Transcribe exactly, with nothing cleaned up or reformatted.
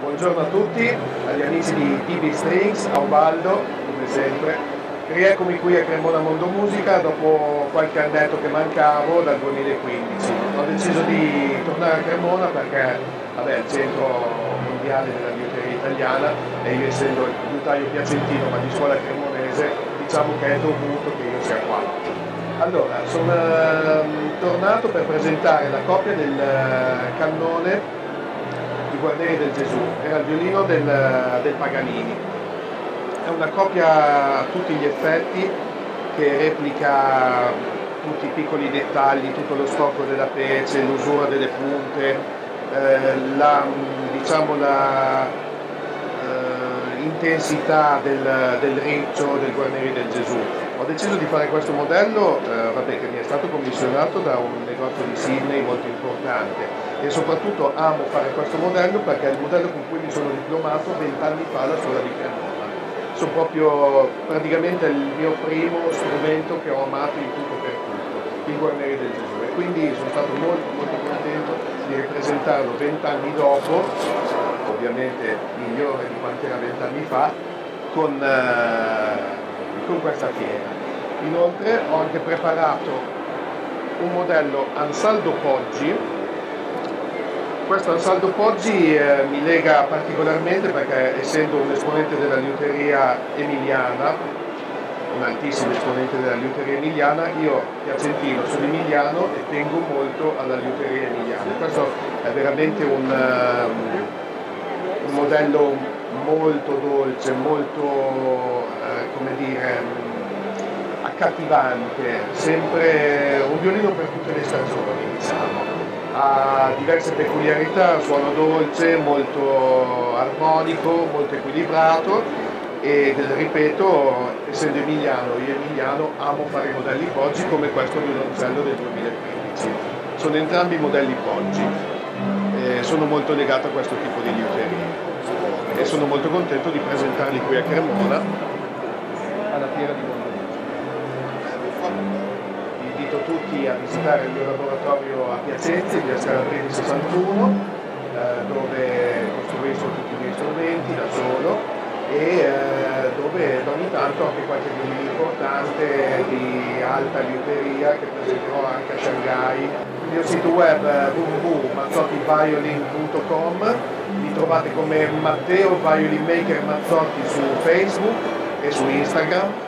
Buongiorno a tutti, agli amici di T B Strings, a Ubaldo, come sempre. Rieccomi qui a Cremona Mondo Musica dopo qualche annetto che mancavo dal duemilaquindici. Ho deciso di tornare a Cremona perché vabbè, è il centro mondiale della liuteria italiana e io essendo il liutaio piacentino ma di scuola cremonese, diciamo che è dovuto che io sia qua. Allora, sono eh, tornato per presentare la copia del uh, cannone i Guarneri del Gesù, era il violino del, del Paganini. È una copia a tutti gli effetti che replica tutti i piccoli dettagli, tutto lo stocco della pece, l'usura delle punte, eh, la, diciamo la eh, intensità del, del riccio del Guarneri del Gesù. Ho deciso di fare questo modello eh, vabbè, che mi è stato commissionato da un negozio di Sydney molto importante e soprattutto amo fare questo modello perché è il modello con cui mi sono diplomato vent'anni fa alla scuola di Cremona. Sono proprio praticamente il mio primo strumento che ho amato in tutto per tutto, il Guarneri del Gesù, e quindi sono stato molto molto contento di ripresentarlo vent'anni dopo, ovviamente migliore di quanto era vent'anni fa, con eh, con questa fiera. Inoltre ho anche preparato un modello Ansaldo Poggi. Questo Ansaldo Poggi eh, mi lega particolarmente perché essendo un esponente della liuteria emiliana, un altissimo esponente della liuteria emiliana, io piacentino sono emiliano e tengo molto alla liuteria emiliana. Questo è veramente un, um, un modello molto dolce, molto eh, come dire accattivante, sempre un violino per tutte le stagioni, diciamo. Ha diverse peculiarità, suono dolce, molto armonico, molto equilibrato e ripeto, essendo emiliano, io emiliano amo fare i modelli Poggi come questo violoncello del duemilaquindici. Sono entrambi modelli Poggi e sono molto legato a questo tipo di liuteria e sono molto contento di presentarli qui a Cremona alla fiera di Mondo Musica. Vi invito tutti a visitare il mio laboratorio a Piacenza, in via Scalabrini sessantuno, eh, dove costruisco tutti i miei strumenti da solo e eh, dove ogni tanto anche qualche violino importante di alta liuteria che presenterò anche a Shanghai. Il mio sito web w w w punto mazzotti violin punto com, mi trovate come Matteo Violin Maker Mazzotti su Facebook e su Instagram.